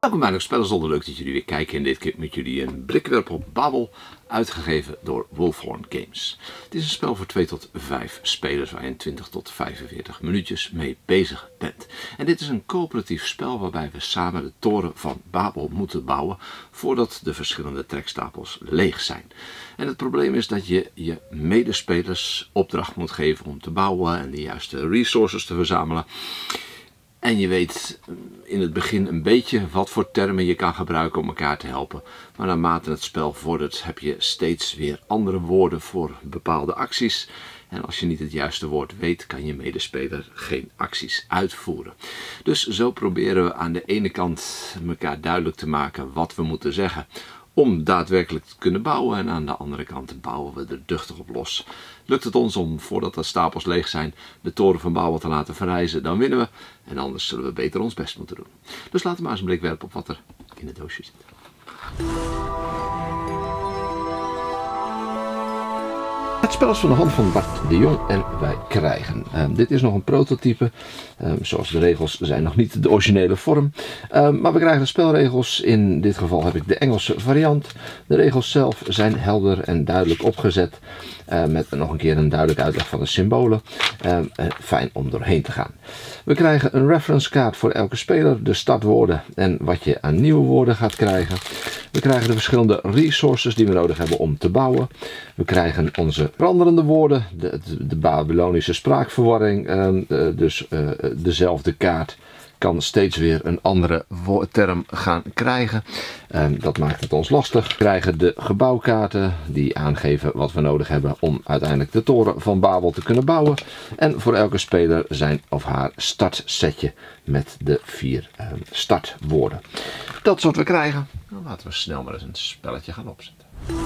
Welkom bij nog Spellenzonde, leuk dat jullie weer kijken en dit keer met jullie een blik werpen op Babel, uitgegeven door Wolfhorn Games. Het is een spel voor 2 tot 5 spelers waar je in 20 tot 45 minuutjes mee bezig bent. En dit is een coöperatief spel waarbij we samen de toren van Babel moeten bouwen voordat de verschillende trekstapels leeg zijn. En het probleem is dat je je medespelers opdracht moet geven om te bouwen en de juiste resources te verzamelen. En je weet in het begin een beetje wat voor termen je kan gebruiken om elkaar te helpen. Maar naarmate het spel vordert heb je steeds weer andere woorden voor bepaalde acties. En als je niet het juiste woord weet, kan je medespeler geen acties uitvoeren. Dus zo proberen we aan de ene kant elkaar duidelijk te maken wat we moeten zeggen om daadwerkelijk te kunnen bouwen, en aan de andere kant bouwen we er duchtig op los. Lukt het ons om, voordat de stapels leeg zijn, de toren van Babel te laten verrijzen, dan winnen we. En anders zullen we beter ons best moeten doen. Dus laten we maar eens een blik werpen op wat er in het doosje zit. Het spel is van de hand van Bart de Jong en wij krijgen. Dit is nog een prototype. Zoals de regels zijn nog niet de originele vorm. Maar we krijgen de spelregels. In dit geval heb ik de Engelse variant. De regels zelf zijn helder en duidelijk opgezet. Met nog een keer een duidelijke uitleg van de symbolen. Fijn om doorheen te gaan. We krijgen een reference kaart voor elke speler. De startwoorden en wat je aan nieuwe woorden gaat krijgen. We krijgen de verschillende resources die we nodig hebben om te bouwen. We krijgen onze veranderende woorden. De Babylonische spraakverwarring. Dus dezelfde kaart kan steeds weer een andere term gaan krijgen. Dat maakt het ons lastig. We krijgen de gebouwkaarten die aangeven wat we nodig hebben om uiteindelijk de toren van Babel te kunnen bouwen. En voor elke speler zijn of haar startsetje met de 4 startwoorden. Dat is wat we krijgen. Dan laten we snel maar eens een spelletje gaan opzetten.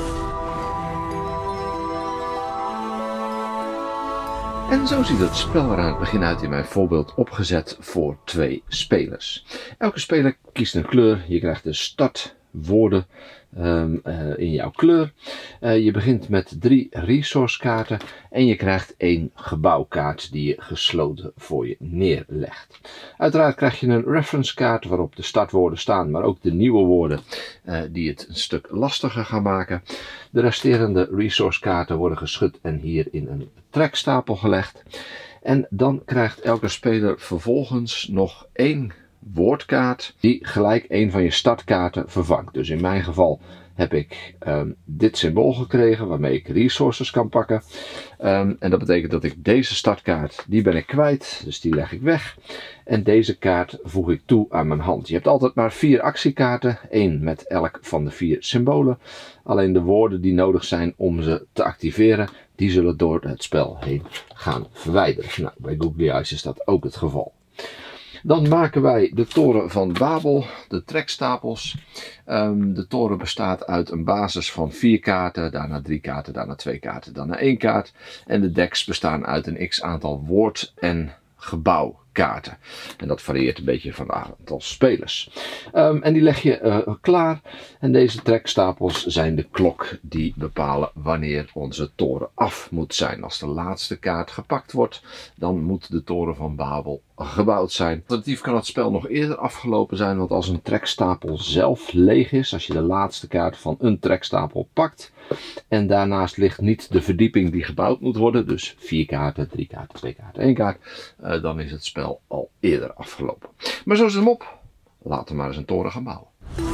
En zo ziet het spel er aan het begin uit in mijn voorbeeld opgezet voor 2 spelers. Elke speler kiest een kleur. Je krijgt de startwoorden in jouw kleur. Je begint met 3 resource kaarten en je krijgt 1 gebouwkaart die je gesloten voor je neerlegt. Uiteraard krijg je een reference kaart waarop de startwoorden staan, maar ook de nieuwe woorden die het een stuk lastiger gaan maken. De resterende resource kaarten worden geschud en hier in een trekstapel gelegd. En dan krijgt elke speler vervolgens nog 1 woordkaart die gelijk een van je startkaarten vervangt. Dus in mijn geval heb ik dit symbool gekregen waarmee ik resources kan pakken. En dat betekent dat ik deze startkaart, die ben ik kwijt, dus die leg ik weg. En deze kaart voeg ik toe aan mijn hand. Je hebt altijd maar 4 actiekaarten, 1 met elk van de 4 symbolen. Alleen de woorden die nodig zijn om ze te activeren, die zullen door het spel heen gaan verwijderen. Nou, bij Googly Eyes is dat ook het geval. Dan maken wij de toren van Babel, de trekstapels. De toren bestaat uit een basis van 4 kaarten, daarna 3 kaarten, daarna 2 kaarten, daarna 1 kaart. En de decks bestaan uit een x-aantal woord- en gebouwkaarten. En dat varieert een beetje van het aantal spelers. En die leg je klaar. En deze trekstapels zijn de klok die bepalen wanneer onze toren af moet zijn. Als de laatste kaart gepakt wordt, dan moet de toren van Babel gebouwd zijn. Alternatief kan het spel nog eerder afgelopen zijn, want als een trekstapel zelf leeg is, als je de laatste kaart van een trekstapel pakt en daarnaast ligt niet de verdieping die gebouwd moet worden, dus 4 kaarten, 3 kaarten, 2 kaarten, 1 kaart, dan is het spel al eerder afgelopen. Maar zo is hem op. Laten we maar eens een toren gaan bouwen.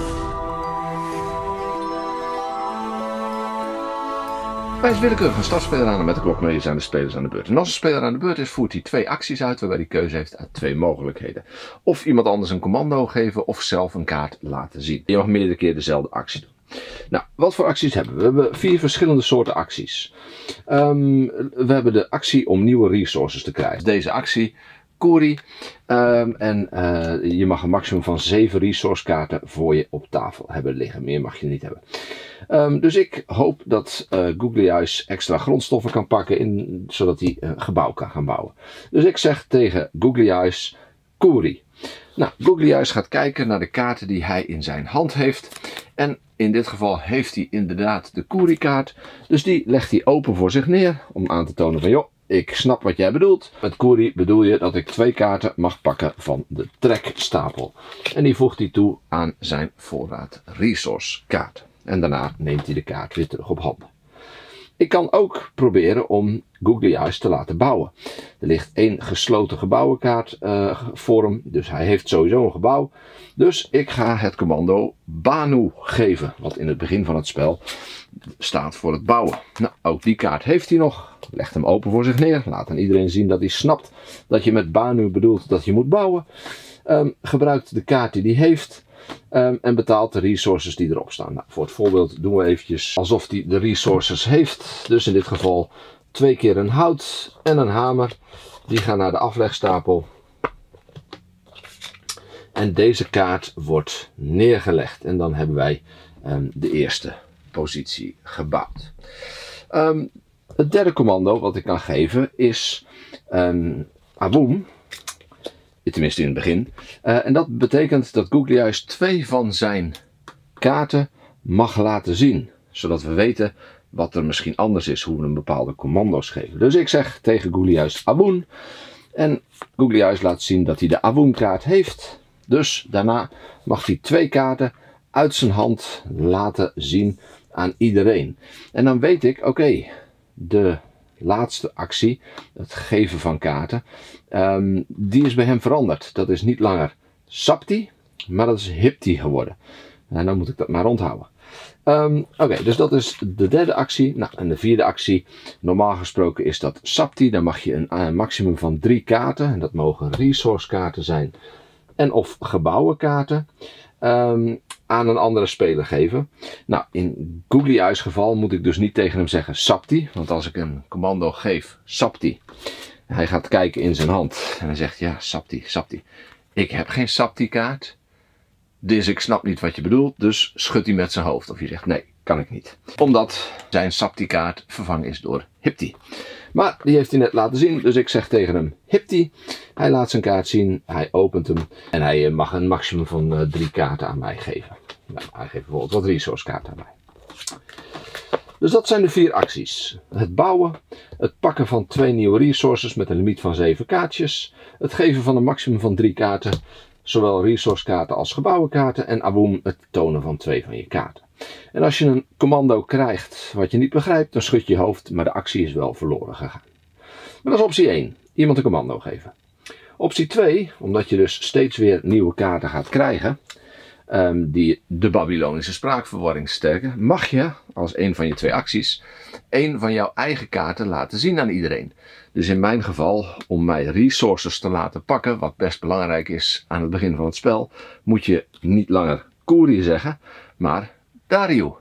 Wijs willekeurig een startspeler aan en met de klok mee zijn de spelers aan de beurt. En als een speler aan de beurt is, voert hij 2 acties uit waarbij hij keuze heeft uit 2 mogelijkheden. Of iemand anders een commando geven of zelf een kaart laten zien. Je mag meerdere keer dezelfde actie doen. Nou, wat voor acties hebben we? We hebben 4 verschillende soorten acties. We hebben de actie om nieuwe resources te krijgen. Deze actie, Koeri. Je mag een maximum van 7 resource kaarten voor je op tafel hebben liggen. Meer mag je niet hebben. Dus ik hoop dat Googly Eyes extra grondstoffen kan pakken zodat hij een gebouw kan gaan bouwen. Dus ik zeg tegen Googly Eyes, Koeri. Nou, Googly Eyes gaat kijken naar de kaarten die hij in zijn hand heeft. En in dit geval heeft hij inderdaad de Koeri kaart. Dus die legt hij open voor zich neer om aan te tonen van joh, ik snap wat jij bedoelt. Met Koeri bedoel je dat ik 2 kaarten mag pakken van de trekstapel. En die voegt hij toe aan zijn voorraad resource kaart. En daarna neemt hij de kaart weer terug op handen. Ik kan ook proberen om Googly Eyes te laten bouwen. Er ligt 1 gesloten gebouwenkaart voor hem, dus hij heeft sowieso een gebouw. Dus ik ga het commando Banu geven, wat in het begin van het spel staat voor het bouwen. Nou, ook die kaart heeft hij nog. Legt hem open voor zich neer. Laat aan iedereen zien dat hij snapt dat je met Banu bedoelt dat je moet bouwen. Gebruikt de kaart die hij heeft. En betaalt de resources die erop staan. Nou, voor het voorbeeld doen we eventjes alsof hij de resources heeft. Dus in dit geval 2 keer een hout en een hamer. Die gaan naar de aflegstapel. En deze kaart wordt neergelegd. En dan hebben wij de eerste positie gebouwd. Het derde commando wat ik kan geven is Aboom. Tenminste in het begin. En dat betekent dat Googly Eyes 2 van zijn kaarten mag laten zien. Zodat we weten wat er misschien anders is, hoe we een bepaalde commando's geven. Dus ik zeg tegen Googly Eyes Aboom. En Googly Eyes laat zien dat hij de Aboom kaart heeft. Dus daarna mag hij 2 kaarten uit zijn hand laten zien aan iedereen. En dan weet ik, oké, de laatste actie, het geven van kaarten, die is bij hem veranderd. Dat is niet langer Sapti, maar dat is Hipti geworden. En dan moet ik dat maar onthouden. Oké, dus dat is de derde actie. Nou, en de vierde actie, normaal gesproken is dat Sapti. Dan mag je een maximum van 3 kaarten. En dat mogen resource kaarten zijn en of gebouwenkaarten. Aan een andere speler geven. Nou, in Googly Eyes geval moet ik dus niet tegen hem zeggen Sapti. Want als ik een commando geef, Sapti. Hij gaat kijken in zijn hand. En hij zegt, ja, Sapti, Sapti. Ik heb geen Sapti kaart. Dus ik snap niet wat je bedoelt. Dus schudt hij met zijn hoofd. Of je zegt, nee, kan ik niet. Omdat zijn Sapti kaart vervangen is door Hipti. Maar die heeft hij net laten zien. Dus ik zeg tegen hem Hipti. Hij laat zijn kaart zien. Hij opent hem. En hij mag een maximum van 3 kaarten aan mij geven. Nou, hij geeft bijvoorbeeld wat resource kaarten aan mij. Dus dat zijn de 4 acties. Het bouwen. Het pakken van 2 nieuwe resources met een limiet van 7 kaartjes. Het geven van een maximum van 3 kaarten. Zowel resource kaarten als gebouwenkaarten. En Aboom het tonen van 2 van je kaarten. En als je een commando krijgt wat je niet begrijpt, dan schud je je hoofd, maar de actie is wel verloren gegaan. Maar dat is optie 1. Iemand een commando geven. Optie 2, omdat je dus steeds weer nieuwe kaarten gaat krijgen, die de Babylonische spraakverwarring sterken, mag je als een van je 2 acties een van jouw eigen kaarten laten zien aan iedereen. Dus in mijn geval, om mij resources te laten pakken, wat best belangrijk is aan het begin van het spel, moet je niet langer Koeri zeggen, maar Dario.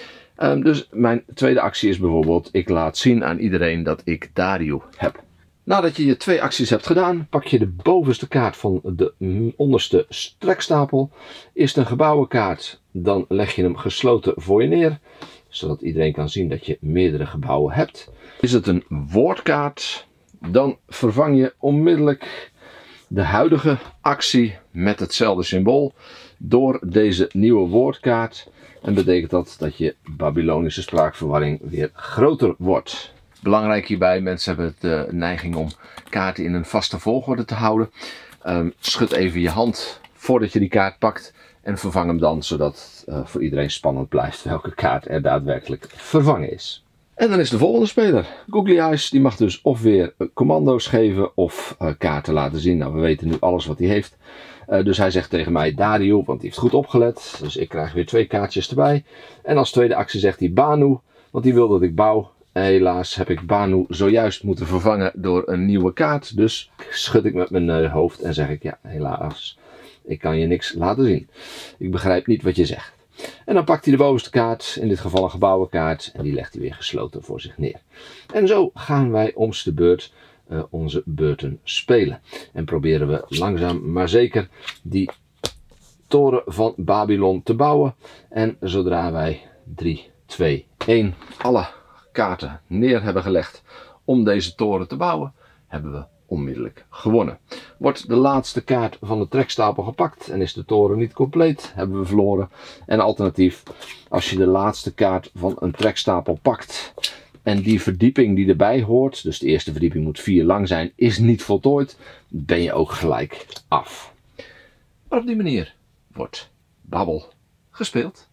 Dus mijn tweede actie is bijvoorbeeld, ik laat zien aan iedereen dat ik Dario heb. Nadat je je 2 acties hebt gedaan, pak je de bovenste kaart van de onderste trekstapel. Is het een gebouwenkaart, dan leg je hem gesloten voor je neer, zodat iedereen kan zien dat je meerdere gebouwen hebt. Is het een woordkaart, dan vervang je onmiddellijk de huidige actie met hetzelfde symbool door deze nieuwe woordkaart. En betekent dat je Babylonische spraakverwarring weer groter wordt. Belangrijk hierbij, mensen hebben de neiging om kaarten in een vaste volgorde te houden. Schud even je hand voordat je die kaart pakt en vervang hem dan, zodat voor iedereen spannend blijft welke kaart er daadwerkelijk vervangen is. En dan is de volgende speler. Googly Eyes, die mag dus of weer commando's geven of kaarten laten zien. Nou, we weten nu alles wat hij heeft. Dus hij zegt tegen mij Dario, want hij heeft goed opgelet. Dus ik krijg weer 2 kaartjes erbij. En als tweede actie zegt hij Banu, want hij wil dat ik bouw. Helaas heb ik Banu zojuist moeten vervangen door een nieuwe kaart. Dus schud ik met mijn hoofd en zeg ik, ja, helaas, ik kan je niks laten zien. Ik begrijp niet wat je zegt. En dan pakt hij de bovenste kaart, in dit geval een gebouwenkaart, en die legt hij weer gesloten voor zich neer. En zo gaan wij om de beurt onze beurten spelen. En proberen we langzaam maar zeker die toren van Babylon te bouwen. En zodra wij 3, 2, 1 alle kaarten neer hebben gelegd om deze toren te bouwen, hebben we onmiddellijk gewonnen. Wordt de laatste kaart van de trekstapel gepakt en is de toren niet compleet, hebben we verloren. En alternatief, als je de laatste kaart van een trekstapel pakt en die verdieping die erbij hoort, dus de eerste verdieping moet 4 lang zijn, is niet voltooid, ben je ook gelijk af. Maar op die manier wordt Babel gespeeld.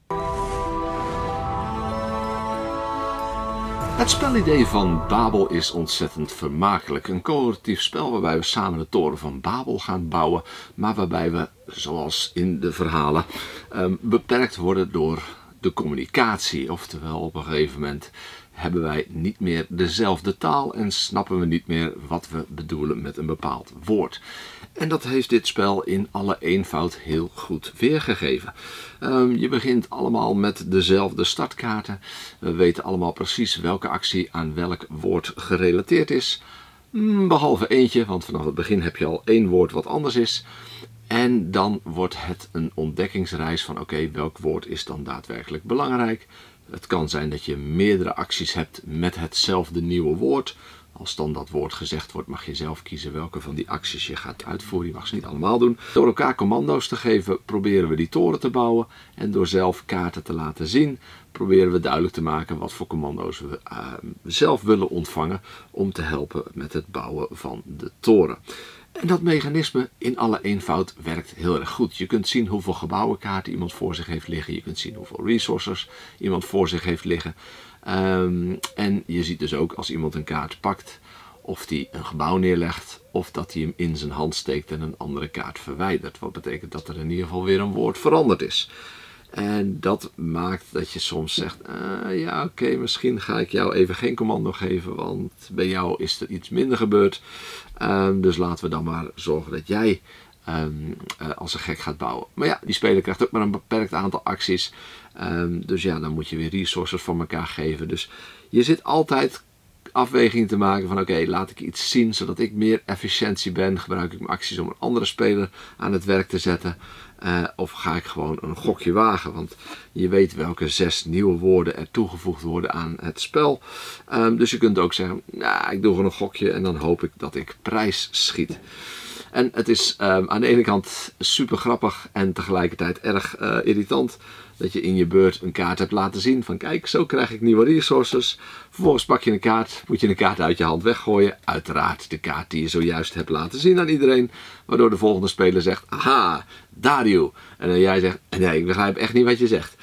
Het spelidee van Babel is ontzettend vermakelijk. Een coöperatief spel waarbij we samen de toren van Babel gaan bouwen, maar waarbij we, zoals in de verhalen, beperkt worden door de communicatie. Oftewel, op een gegeven moment hebben wij niet meer dezelfde taal en snappen we niet meer wat we bedoelen met een bepaald woord. En dat heeft dit spel in alle eenvoud heel goed weergegeven. Je begint allemaal met dezelfde startkaarten. We weten allemaal precies welke actie aan welk woord gerelateerd is. Behalve eentje, want vanaf het begin heb je al 1 woord wat anders is. En dan wordt het een ontdekkingsreis van oké, welk woord is dan daadwerkelijk belangrijk. Het kan zijn dat je meerdere acties hebt met hetzelfde nieuwe woord. Als dan dat woord gezegd wordt, mag je zelf kiezen welke van die acties je gaat uitvoeren. Je mag ze niet allemaal doen. Door elkaar commando's te geven, proberen we die toren te bouwen. En door zelf kaarten te laten zien, proberen we duidelijk te maken wat voor commando's we zelf willen ontvangen om te helpen met het bouwen van de toren. En dat mechanisme in alle eenvoud werkt heel erg goed. Je kunt zien hoeveel gebouwenkaarten iemand voor zich heeft liggen. Je kunt zien hoeveel resources iemand voor zich heeft liggen. En je ziet dus ook als iemand een kaart pakt, of die een gebouw neerlegt, of dat hij hem in zijn hand steekt en een andere kaart verwijdert. Wat betekent dat er in ieder geval weer een woord veranderd is. En dat maakt dat je soms zegt, ja oké, misschien ga ik jou even geen commando geven, want bij jou is er iets minder gebeurd. Dus laten we dan maar zorgen dat jij als een gek gaat bouwen. Maar ja, die speler krijgt ook maar een beperkt aantal acties. Dus ja, dan moet je weer resources van elkaar geven. Dus je zit altijd afwegingen te maken van oké, laat ik iets zien zodat ik meer efficiëntie ben. Gebruik ik mijn acties om een andere speler aan het werk te zetten. Of ga ik gewoon een gokje wagen. Want je weet welke 6 nieuwe woorden er toegevoegd worden aan het spel. Dus je kunt ook zeggen, nou, ik doe gewoon een gokje en dan hoop ik dat ik prijs schiet. En het is aan de ene kant super grappig en tegelijkertijd erg irritant. Dat je in je beurt een kaart hebt laten zien van kijk, zo krijg ik nieuwe resources. Vervolgens pak je een kaart, moet je een kaart uit je hand weggooien. Uiteraard de kaart die je zojuist hebt laten zien aan iedereen. Waardoor de volgende speler zegt, aha, Dario. En dan jij zegt, nee, ik begrijp echt niet wat je zegt.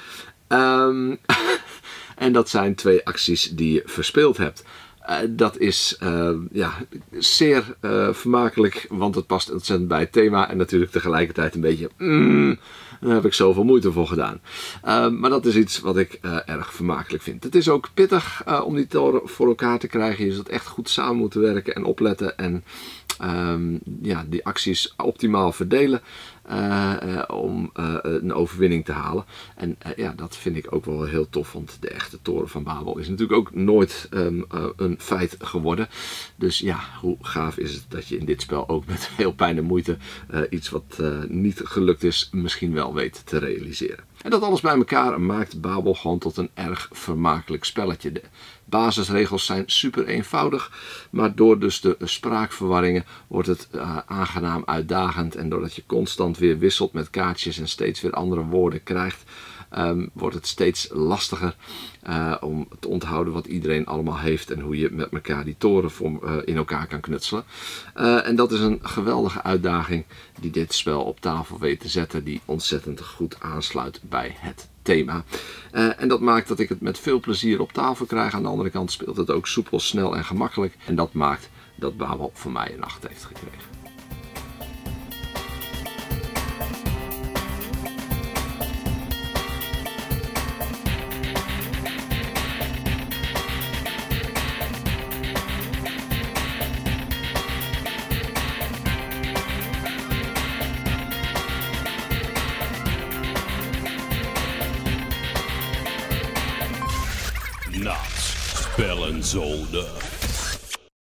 En dat zijn 2 acties die je verspeeld hebt. Dat is ja, zeer vermakelijk, want het past ontzettend bij het thema en natuurlijk tegelijkertijd een beetje, daar heb ik zoveel moeite voor gedaan. Maar dat is iets wat ik erg vermakelijk vind. Het is ook pittig om die toren voor elkaar te krijgen. Je zult echt goed samen moeten werken en opletten en ja, die acties optimaal verdelen om een overwinning te halen. En ja, dat vind ik ook wel heel tof, want de echte toren van Babel is natuurlijk ook nooit een feit geworden. Dus ja, hoe gaaf is het dat je in dit spel ook met veel pijn en moeite iets wat niet gelukt is, misschien wel weet te realiseren. En dat alles bij elkaar maakt Babel gewoon tot een erg vermakelijk spelletje. De basisregels zijn super eenvoudig, maar door dus de spraakverwarringen wordt het aangenaam uitdagend. En doordat je constant weer wisselt met kaartjes en steeds weer andere woorden krijgt, wordt het steeds lastiger om te onthouden wat iedereen allemaal heeft en hoe je met elkaar die toren in elkaar kan knutselen. En dat is een geweldige uitdaging die dit spel op tafel weet te zetten, die ontzettend goed aansluit bij het thema. En dat maakt dat ik het met veel plezier op tafel krijg. Aan de andere kant speelt het ook soepel, snel en gemakkelijk. En dat maakt dat Babel voor mij een 8 heeft gekregen. Naast Spellenzone.